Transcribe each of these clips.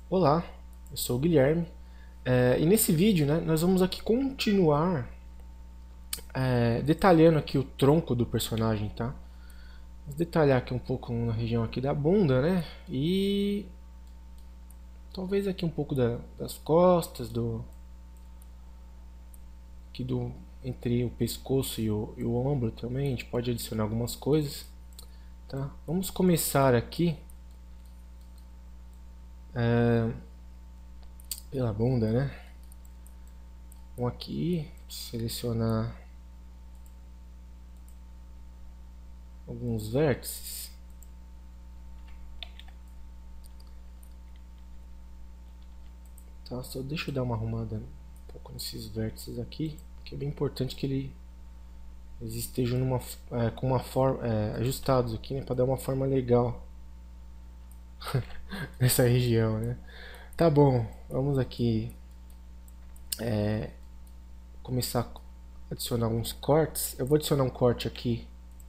Olá, eu sou o Guilherme e nesse vídeo, né, nós vamos aqui continuar detalhando aqui o tronco do personagem, tá? Vamos detalhar aqui um pouco na região aqui da bunda, né? E talvez aqui um pouco das costas, aqui do entre o pescoço e o ombro também. A gente pode adicionar algumas coisas, tá? Vamos começar aqui pela bunda, né? Vamos aqui selecionar alguns vértices. Tá, só deixa eu dar uma arrumada um pouco nesses vértices aqui, que é bem importante que eles estejam com uma forma ajustados aqui, né, para dar uma forma legal nessa região, né? Tá bom, vamos aqui começar a adicionar alguns cortes. Eu vou adicionar um corte aqui,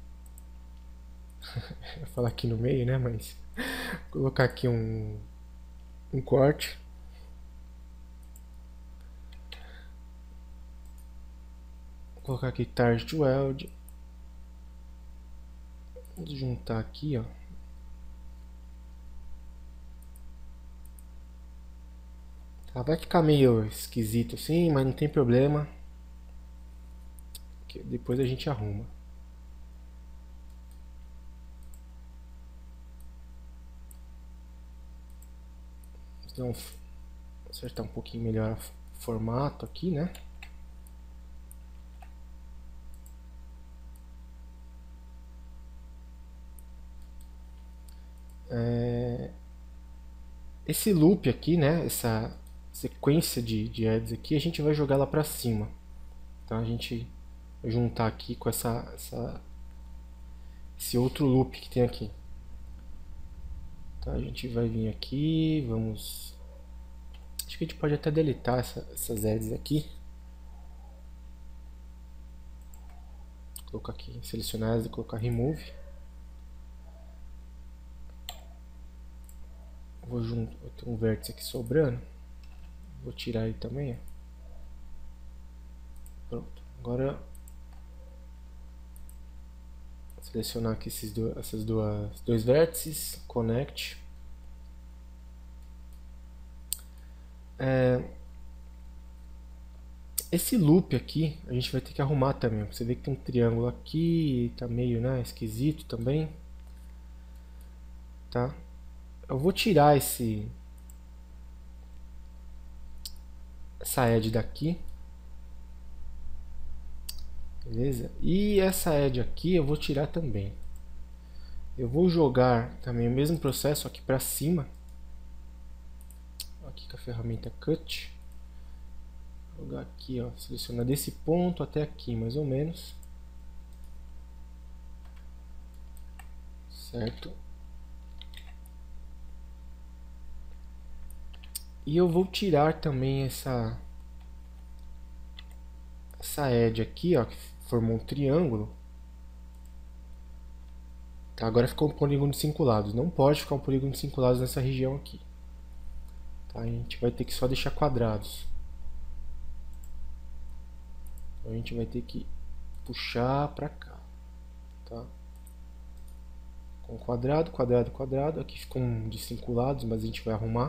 eu ia falar aqui no meio, né? Mas vou colocar aqui um corte. Vou colocar aqui Target Weld. Vamos juntar aqui, ó. Tá, vai ficar meio esquisito assim, mas não tem problema, que depois a gente arruma. Então, acertar um pouquinho melhor o formato aqui, né? Esse loop aqui, né? Essa sequência de ads aqui, a gente vai jogar lá pra cima. Então a gente vai juntar aqui com esse outro loop que tem aqui. Então a gente vai vir aqui, vamos... Acho que a gente pode até deletar essas ads aqui. Colocar aqui, selecionar e colocar remove. Vou ter um vértice aqui sobrando. Vou tirar ele também. Ó. Pronto. Agora selecionar aqui esses dois vértices, connect. Esse loop aqui a gente vai ter que arrumar também. Você vê que tem um triângulo aqui, tá meio, né, esquisito também, tá? Eu vou tirar essa edge daqui, beleza? E essa edge aqui eu vou tirar também. Eu vou jogar também o mesmo processo aqui para cima, aqui com a ferramenta Cut. Vou jogar aqui, ó, selecionar desse ponto até aqui, mais ou menos, certo? E eu vou tirar também essa edge aqui, ó, que formou um triângulo. Tá, agora ficou um polígono de 5 lados. Não pode ficar um polígono de 5 lados nessa região aqui. Tá, a gente vai ter que só deixar quadrados. Então a gente vai ter que puxar pra cá. Tá? Com quadrado, quadrado, quadrado. Aqui ficou um de 5 lados, mas a gente vai arrumar.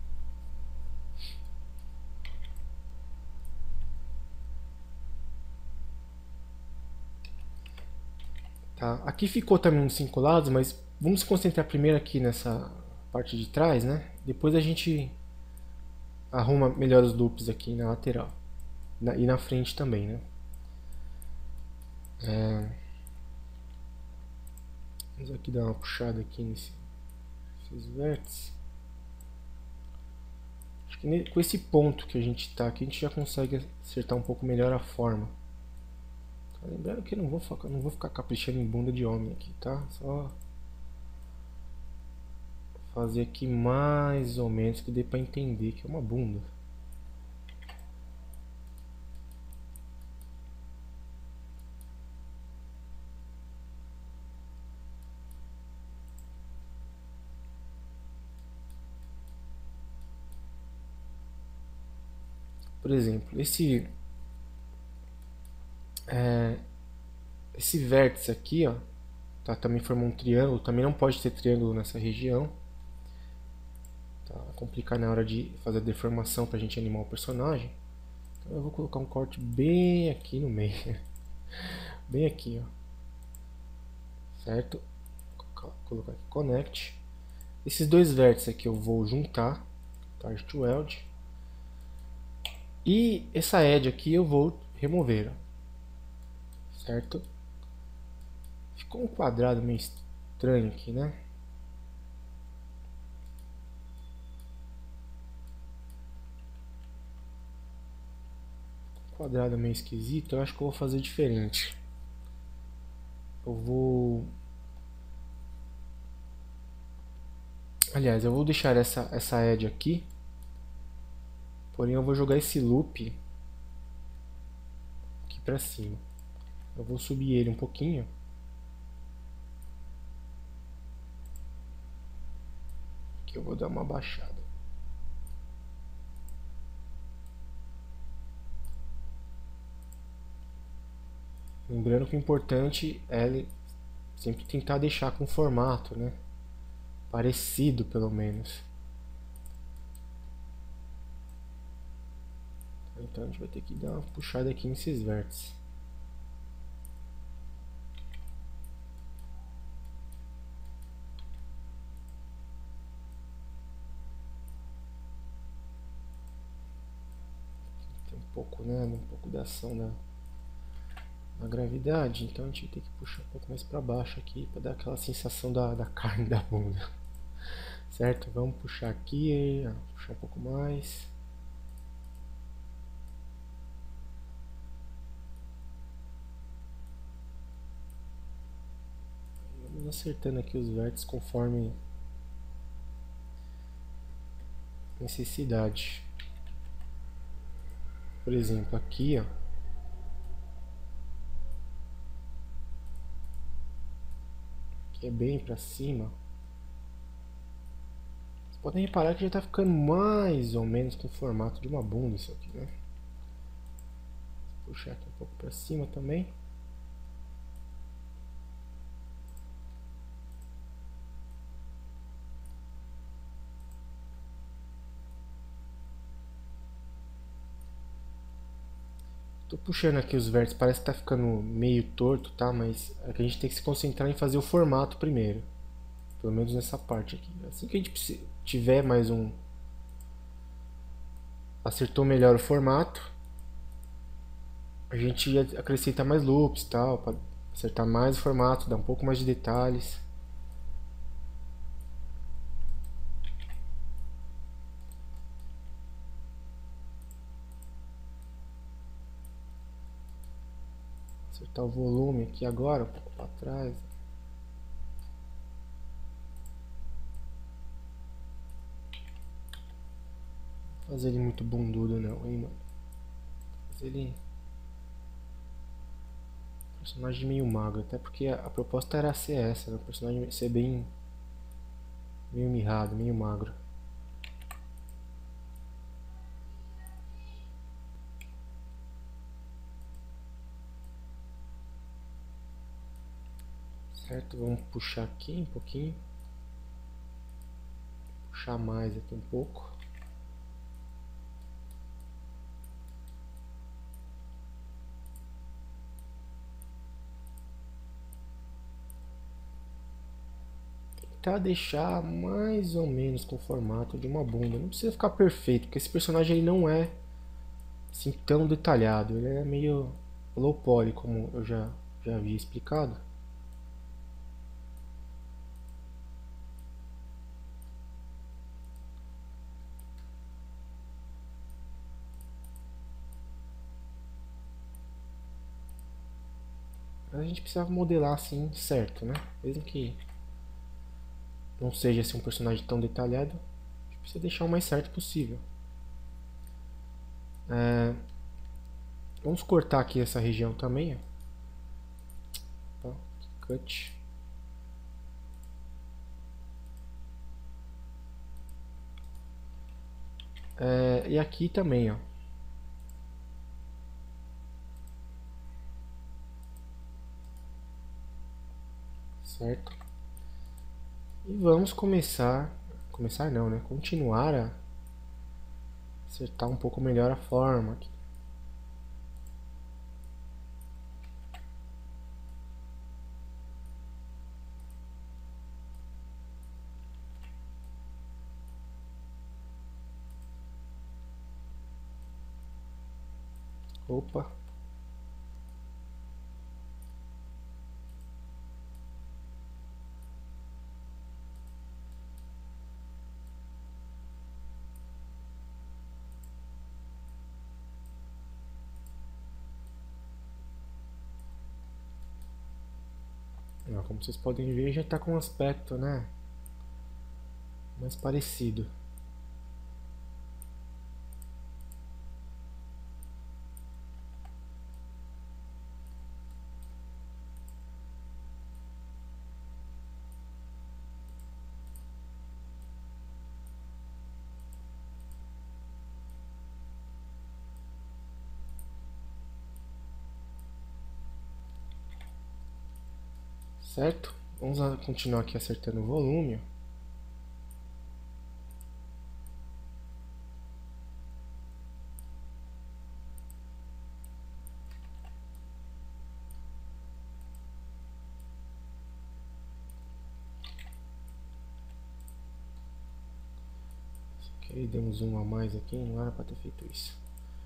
Tá? Aqui ficou também um de 5 lados, mas vamos se concentrar primeiro aqui nessa parte de trás, né? Depois a gente arruma melhor os loops aqui na lateral. E na frente também, né? Vamos aqui dar uma puxada aqui nesses vértices. Acho que com esse ponto que a gente está aqui, a gente já consegue acertar um pouco melhor a forma. Tá, lembrando que eu não vou ficar caprichando em bunda de homem aqui, tá? Só fazer aqui mais ou menos que dê para entender que é uma bunda. Por exemplo, esse vértice aqui, ó, tá, também formou um triângulo. Também não pode ter triângulo nessa região. Tá, vai complicar na hora de fazer a deformação pra gente animar o personagem. Então eu vou colocar um corte bem aqui no meio. Bem aqui, ó. Certo? Vou colocar aqui Connect. Esses dois vértices aqui eu vou juntar. Target Weld. E essa edge aqui eu vou remover, ó. Certo? Ficou um quadrado meio estranho aqui, né? Quadrado meio esquisito. Eu acho que eu vou fazer diferente. Eu vou... Aliás, eu vou deixar essa edge aqui. Porém, eu vou jogar esse loop aqui pra cima. Eu vou subir ele um pouquinho. Aqui eu vou dar uma baixada. Lembrando que o importante é sempre tentar deixar com formato, né? Parecido, pelo menos. Então a gente vai ter que dar uma puxada aqui nesses vértices. Tem um pouco, né? Um pouco da ação da gravidade, então a gente tem que puxar um pouco mais para baixo aqui para dar aquela sensação da carne da bunda. Certo? Vamos puxar aqui, puxar um pouco mais. Vamos acertando aqui os vértices conforme necessidade. Por exemplo, aqui, ó, que é bem para cima. Vocês podem reparar que já está ficando mais ou menos com o formato de uma bunda isso aqui, né? Vou puxar aqui um pouco para cima também. Tô puxando aqui os vértices, parece que tá ficando meio torto, tá? Mas é que a gente tem que se concentrar em fazer o formato primeiro. Pelo menos nessa parte aqui. Assim que a gente tiver mais um... Acertou melhor o formato, a gente acrescenta mais loops, tal, para acertar mais o formato, dar um pouco mais de detalhes. Acertar o volume aqui agora, um pouco para trás. Não fazer ele muito bundudo não, hein, mano. Fazer ele... personagem meio magro, até porque a proposta era ser essa, né? O personagem ser bem... meio mirrado, meio magro. Certo, vamos puxar aqui um pouquinho. Puxar mais aqui um pouco. Tentar deixar mais ou menos com o formato de uma bunda. Não precisa ficar perfeito, porque esse personagem ele não é assim tão detalhado. Ele é meio low poly, como eu já havia explicado. A gente precisa modelar assim certo, né? Mesmo que não seja assim, um personagem tão detalhado, a gente precisa deixar o mais certo possível. Vamos cortar aqui essa região também, ó. Tá? Cut. E aqui também, ó. certo? E vamos começar não, né? Continuar a acertar um pouco melhor a forma aqui. Opa. Como vocês podem ver, já está com um aspecto, né, mais parecido. Certo? Vamos continuar aqui acertando o volume. Ok, deu um zoom a mais aqui, não era para ter feito isso.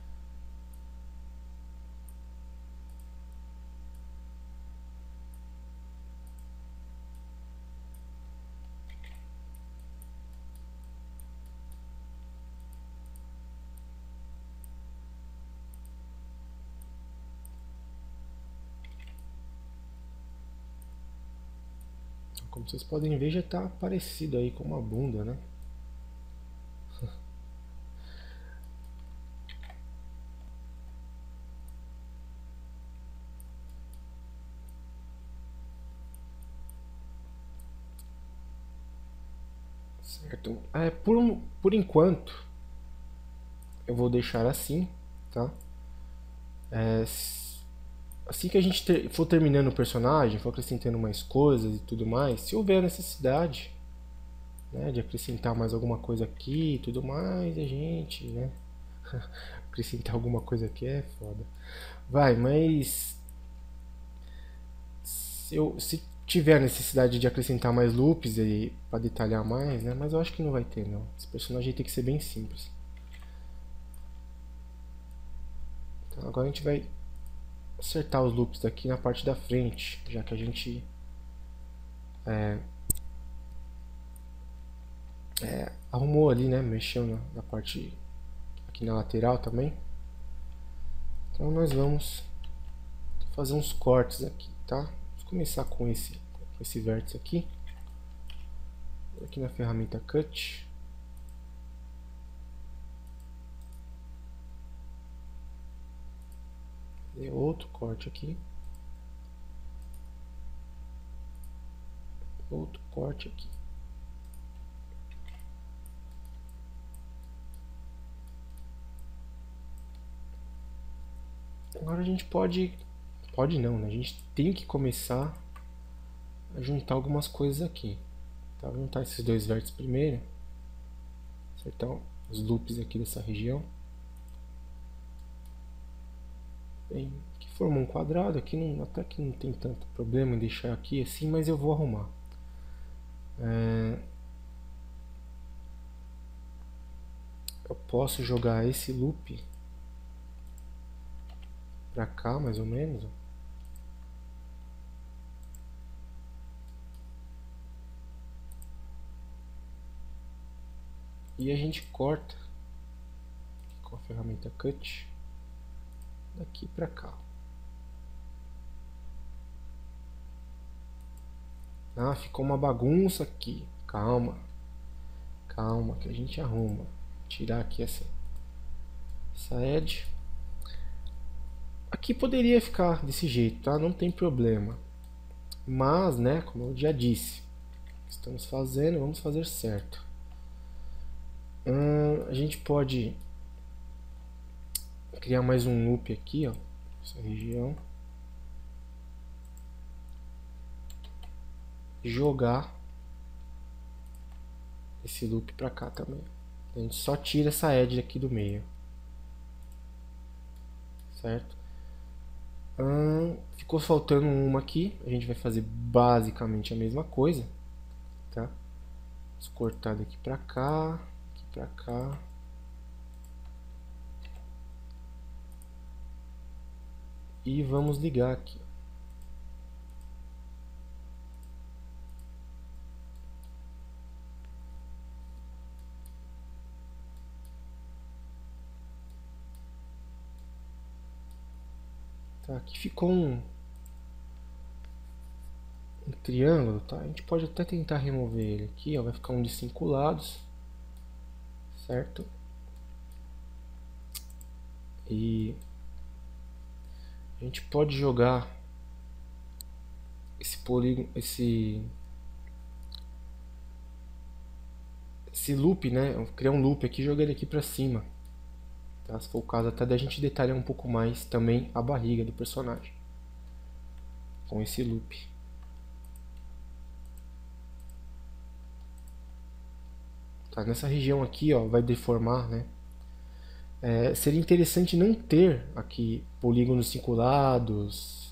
Como vocês podem ver, já está parecido aí com uma bunda, né? Certo? Por enquanto, eu vou deixar assim, tá? Assim que a gente for terminando o personagem, for acrescentando mais coisas e tudo mais, se houver necessidade, né, de acrescentar mais alguma coisa aqui e tudo mais, a gente, né? Acrescentar alguma coisa aqui é foda. Vai, mas se tiver necessidade de acrescentar mais loops e para detalhar mais, né? Mas eu acho que não vai ter, não. Esse personagem tem que ser bem simples. Então agora a gente vai acertar os loops aqui na parte da frente, já que a gente arrumou ali, né? Mexeu na parte aqui na lateral também. Então nós vamos fazer uns cortes aqui, tá? Vamos começar com esse vértice aqui. Aqui na ferramenta Cut. E outro corte aqui. Outro corte aqui. Agora a gente pode não, né? A gente tem que começar a juntar algumas coisas aqui. Tá? Vou juntar esses dois vértices primeiro. Acertar os loops aqui dessa região. Bem, aqui formou um quadrado, aqui não, até que não tem tanto problema em deixar aqui assim, mas eu vou arrumar. Eu posso jogar esse loop pra cá, mais ou menos. E a gente corta com a ferramenta Cut daqui pra cá. Ah, ficou uma bagunça aqui. Calma. Calma que a gente arruma. Tirar aqui essa edge. Aqui poderia ficar desse jeito, tá? Não tem problema. Mas, né, como eu já disse, estamos fazendo, vamos fazer certo. A gente pode criar mais um loop aqui, ó, essa região. jogar esse loop para cá também. A gente só tira essa edge aqui do meio, certo? Ficou faltando uma aqui, a gente vai fazer basicamente a mesma coisa, tá? Vamos cortar daqui para cá, aqui para cá. E vamos ligar aqui. Tá, aqui ficou um triângulo, tá? A gente pode até tentar remover ele aqui, ó, vai ficar um de 5 lados, certo? E a gente pode jogar esse polígono, esse loop, né? Criar um loop aqui e jogar ele aqui para cima. Tá? Se for o caso, até da gente detalhar um pouco mais também a barriga do personagem com esse loop. Tá? Nessa região aqui, ó, vai deformar, né? Seria interessante não ter aqui polígonos circulados,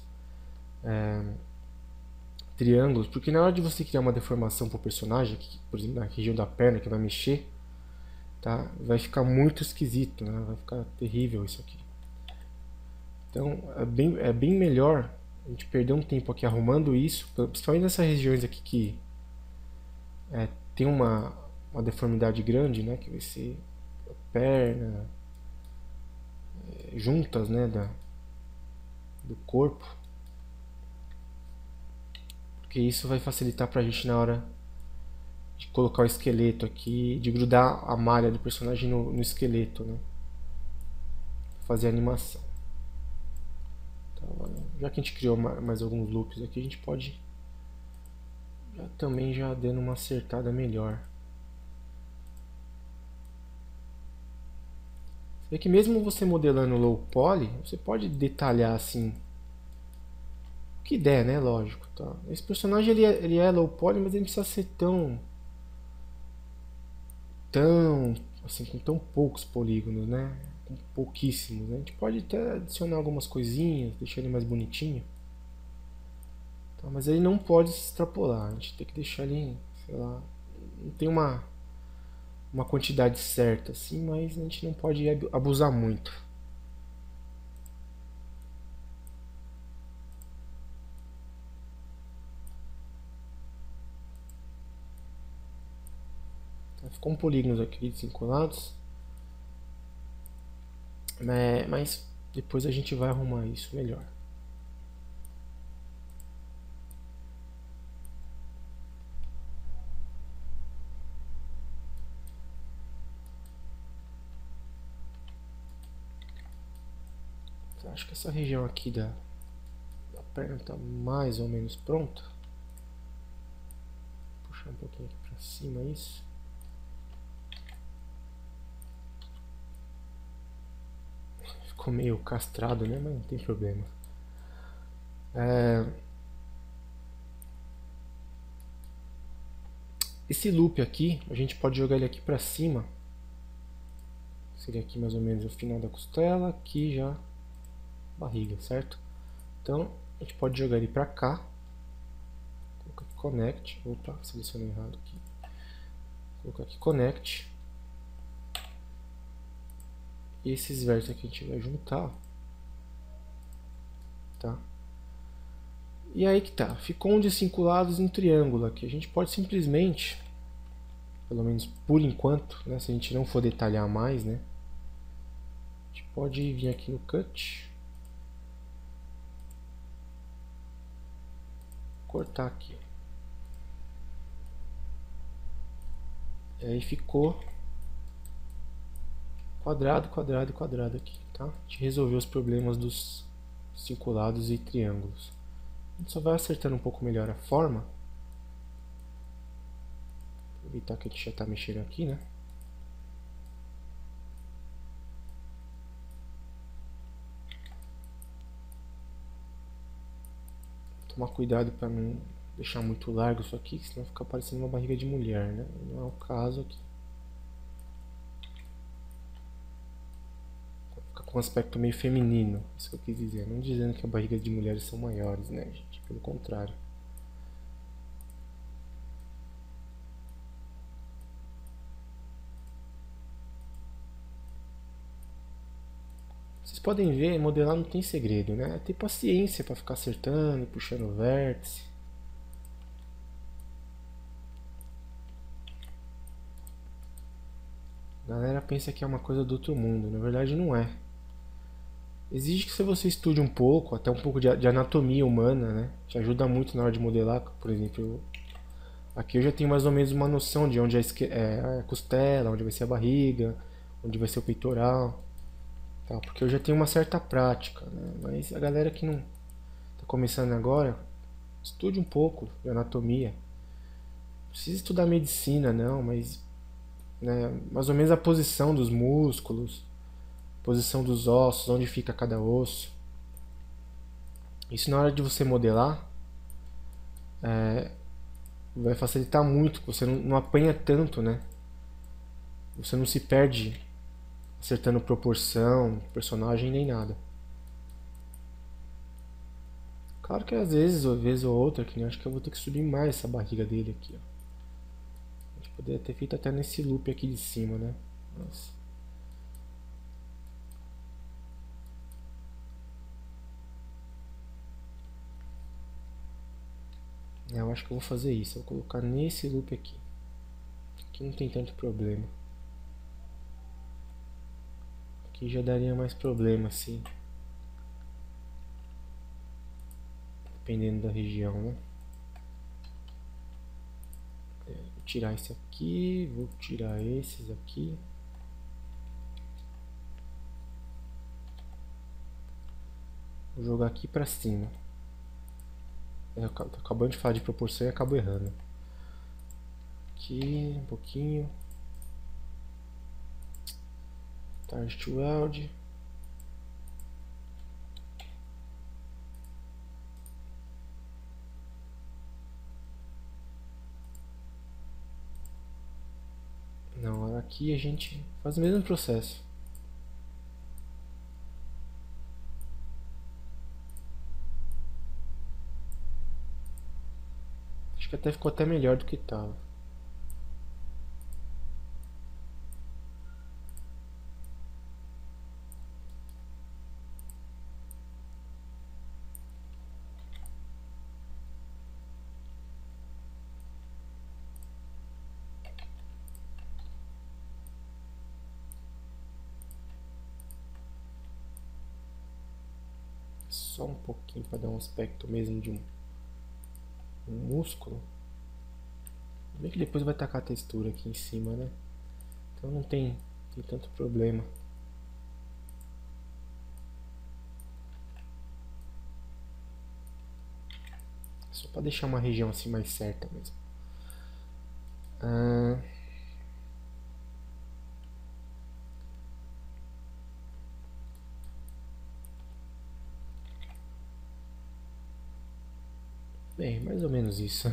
triângulos, porque na hora de você criar uma deformação para o personagem, aqui, por exemplo, na região da perna que vai mexer, tá? Vai ficar muito esquisito, né? Vai ficar terrível isso aqui. Então é bem melhor a gente perder um tempo aqui arrumando isso, principalmente nessas regiões aqui que tem uma deformidade grande, né? Que vai ser a perna, juntas, né? Do corpo, porque isso vai facilitar pra gente na hora de colocar o esqueleto aqui, de grudar a malha do personagem no esqueleto, né? Fazer a animação. Então, já que a gente criou mais alguns loops aqui, a gente pode também já dando uma acertada melhor. Você vê que mesmo você modelando low poly, você pode detalhar assim o que der, né? Lógico. Tá? Esse personagem ele é low poly, mas ele não precisa ser tão assim, com tão poucos polígonos, né? Com pouquíssimos, né? A gente pode até adicionar algumas coisinhas, deixar ele mais bonitinho. Tá? Mas ele não pode se extrapolar, a gente tem que deixar ele, sei lá, não tem uma quantidade certa assim, mas a gente não pode abusar muito. Tá? Ficou um polígono aqui de 5 lados. Mas depois a gente vai arrumar isso melhor. Acho que essa região aqui da perna está mais ou menos pronta. Vou puxar um pouquinho aqui para cima isso. Ficou meio castrado, né? Mas não tem problema. Esse loop aqui, a gente pode jogar ele aqui para cima. Seria aqui mais ou menos o final da costela, aqui já barriga, certo? Então a gente pode jogar ele para cá. Colocar aqui connect. Opa, selecionei errado aqui. Colocar aqui connect. E esses vértices aqui a gente vai juntar. Tá? E aí que tá, ficou um de 5 lados em triângulo aqui. A gente pode simplesmente, pelo menos por enquanto, né, se a gente não for detalhar mais, né, a gente pode vir aqui no cut, cortar aqui. E aí ficou quadrado, quadrado e quadrado aqui, tá? A gente resolveu os problemas dos 5 lados e triângulos. A gente só vai acertando um pouco melhor a forma. Aproveitar que a gente já está mexendo aqui, né? Tomar cuidado para não deixar muito largo isso aqui, senão fica parecendo uma barriga de mulher, né? Não é o caso aqui. Fica com um aspecto meio feminino, isso que eu quis dizer. Não dizendo que as barrigas de mulheres são maiores, né, gente? Pelo contrário. Vocês podem ver, modelar não tem segredo, né? É ter paciência para ficar acertando, puxando o vértice. A galera pensa que é uma coisa do outro mundo, na verdade não é. Exige que você estude um pouco, até um pouco de anatomia humana, né? Te ajuda muito na hora de modelar, por exemplo. Aqui eu já tenho mais ou menos uma noção de onde é a costela, onde vai ser a barriga, onde vai ser o peitoral. Tá? Porque eu já tenho uma certa prática, né? Mas a galera que não está começando agora, estude um pouco de anatomia. Não precisa estudar medicina não, mas né, mais ou menos a posição dos músculos, posição dos ossos, onde fica cada osso. Isso na hora de você modelar vai facilitar muito, você não apanha tanto, né? Você não se perde acertando proporção, personagem nem nada. Claro que às vezes, ou vez ou outra, que nem acho que eu vou ter que subir mais essa barriga dele aqui, ó. A gente poderia ter feito até nesse loop aqui de cima, né? Nossa. Eu acho que eu vou fazer isso, eu vou colocar nesse loop aqui. Aqui não tem tanto problema. Aqui já daria mais problema, assim. Dependendo da região, né? Vou tirar esse aqui, vou tirar esses aqui. Vou jogar aqui pra cima. Eu tô acabando de falar de proporção e acabo errando. Aqui, um pouquinho. Target Weld. Não, aqui a gente faz o mesmo processo. Acho que até ficou até melhor do que estava. Só um pouquinho para dar um aspecto mesmo de um músculo. Bem que depois vai tacar a textura aqui em cima, né? Então não tem tanto problema. Só para deixar uma região assim mais certa mesmo. Bem, mais ou menos isso.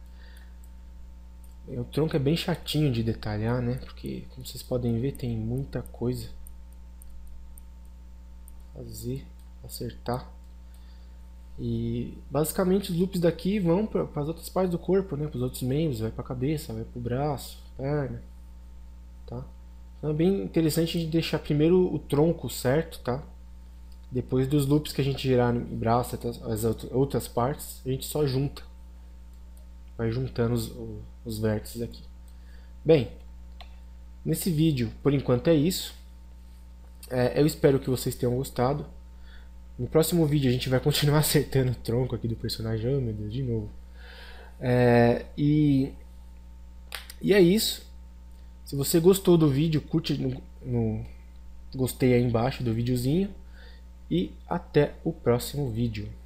O tronco é bem chatinho de detalhar, né? Porque, como vocês podem ver, tem muita coisa a fazer, acertar. E basicamente os loops daqui vão para as outras partes do corpo, né? Para os outros membros, vai para a cabeça, vai para o braço, perna, tá? Então é bem interessante a gente deixar primeiro o tronco certo, tá? Depois dos loops que a gente girar no braço, as outras partes, a gente só junta. Vai juntando os vértices aqui. Bem, nesse vídeo, por enquanto é isso. Eu espero que vocês tenham gostado. No próximo vídeo a gente vai continuar acertando o tronco aqui do personagem. Oh meu Deus, de novo. E é isso. Se você gostou do vídeo, curte no gostei aí embaixo do videozinho. E até o próximo vídeo.